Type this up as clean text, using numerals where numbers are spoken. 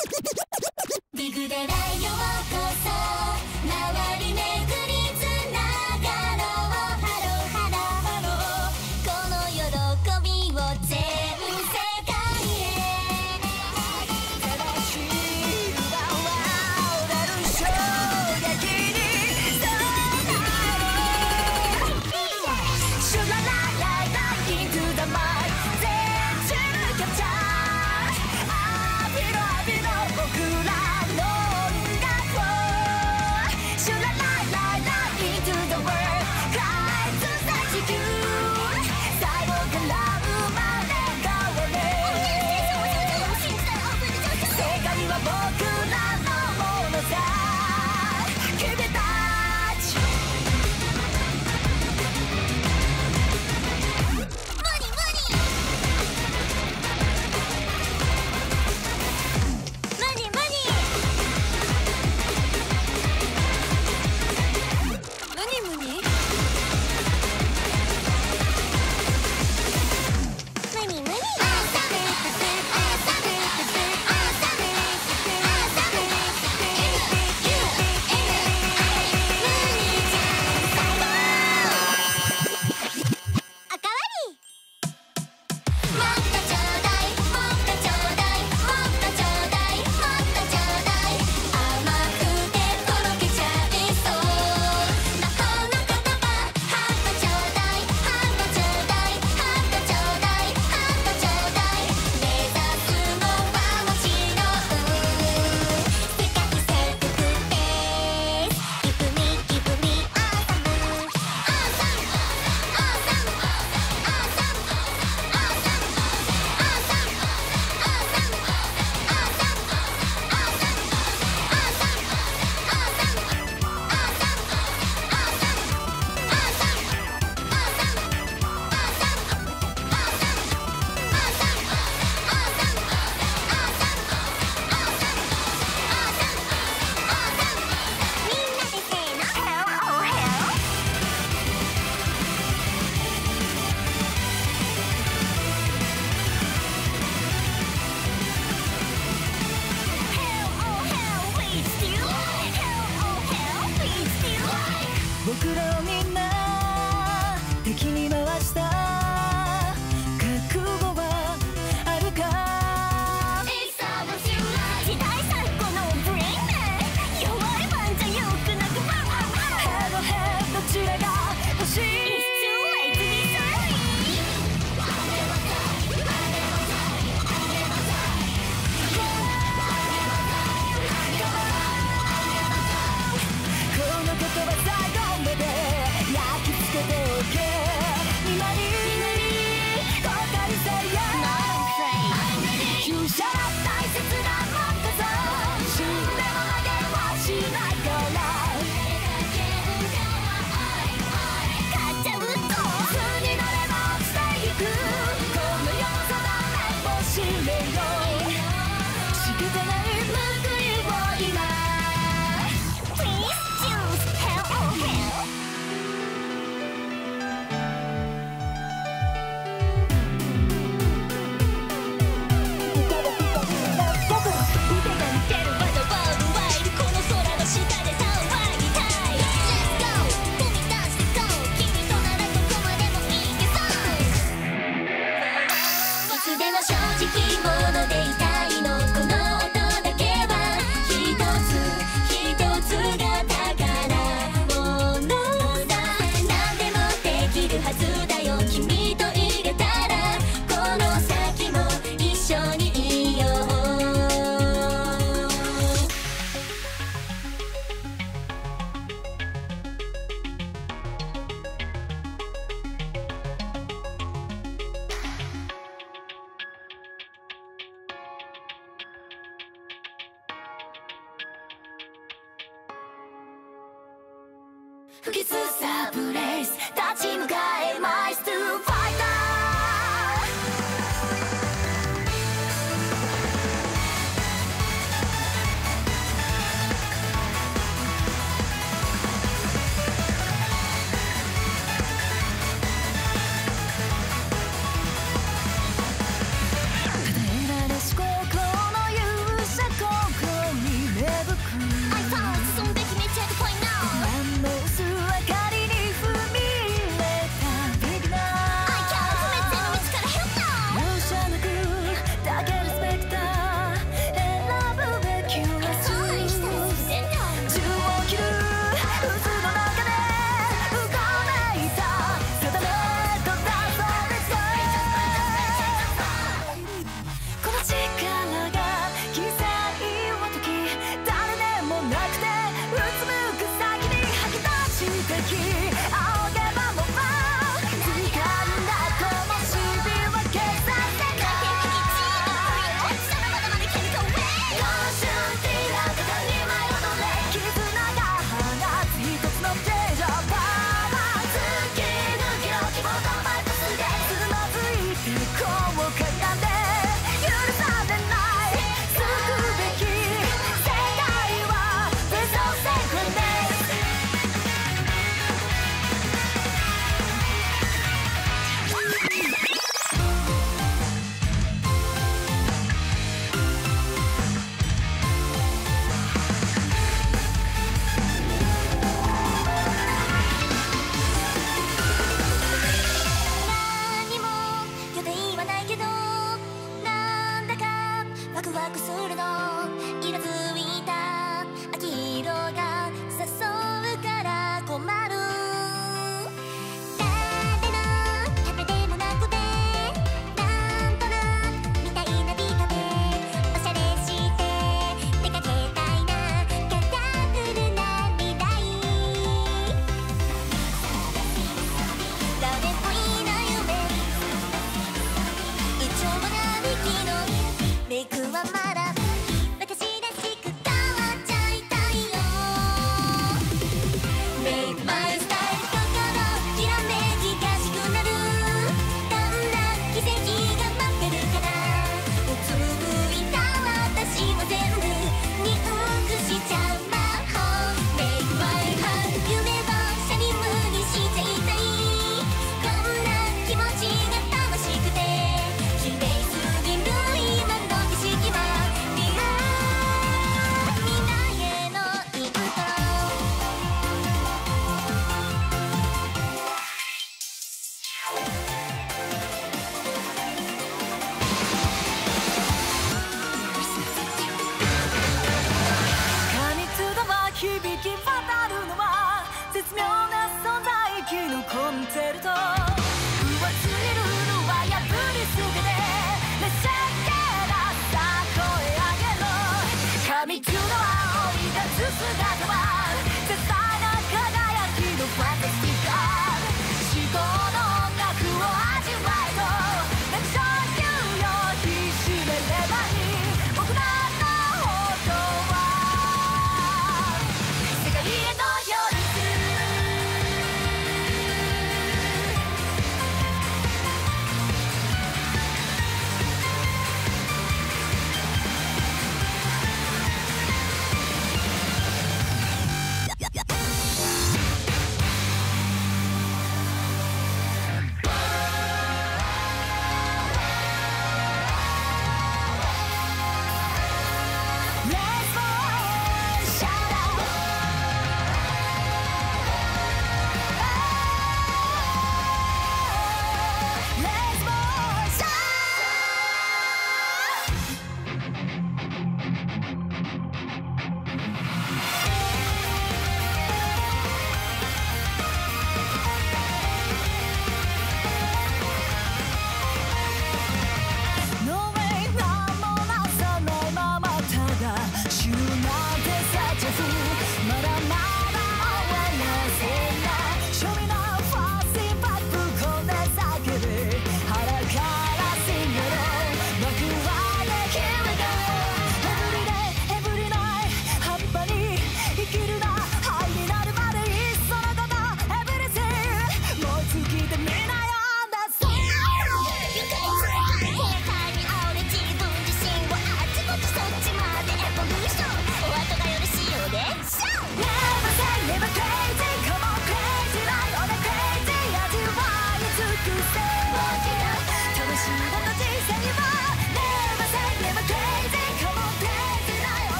ディグデラようこそ周り巡りつながろうハローハローハローこの喜びを全世界へ正しい奪われる衝撃にそうなろうシュララララ into the mind 全中キャプチャー浴びろ僕ら僕らをみんな敵に回した覚悟はあるか時代最高のブレインマン弱いワンじゃよくなくヘッドヘッドどちらが欲しい正直者でいたいのこの音だけは一つが宝物だ何でもできるはずだよ君と入れたらこの先も一緒にいよう不吉さプレイス立ち向かえマイストゥファイタ与えられし高校の勇者惑するの色づいた秋色が誘うから困る誰のためでもなくてなんとなみたいな美化でおしゃれして出かけたいなカラフルな未来ダメっぽいな夢一丁花引きのメイクはまだ私らしく変わっちゃいたいよ Make my style 心きらめきがしくなるどんな奇跡が待ってるかなうつむいた私も全部にくしちゃう魔法 Make my heart 夢をシャリムにしちゃいたいこんな気持ちが楽しくて綺麗すぎる今の景色はリアル未来へのイントロ過密度は響き渡るのは絶妙な存在機のコンチェルト上すぎるのは破りすぎて列車からさあ声上げろ過密度は追い出す姿は